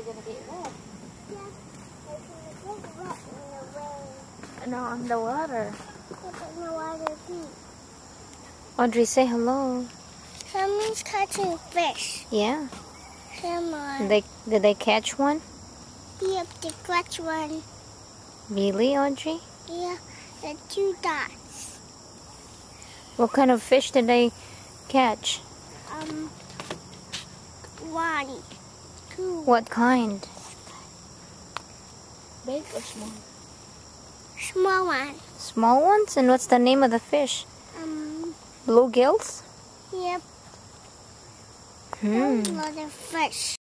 gonna get wet. Yeah. It's gonna get wet in the rain. No, on the water. In the water too. Audrey, say hello. Someone's catching fish. Yeah. Come on. Did they catch one? Yep, they catch one. Really, Audrey? Yeah, the 2 dots. What kind of fish did they catch? 1, 2. What kind? Big or small? Small one. Small ones? And what's the name of the fish? Bluegills? Yep. Hmm. A lot of fish.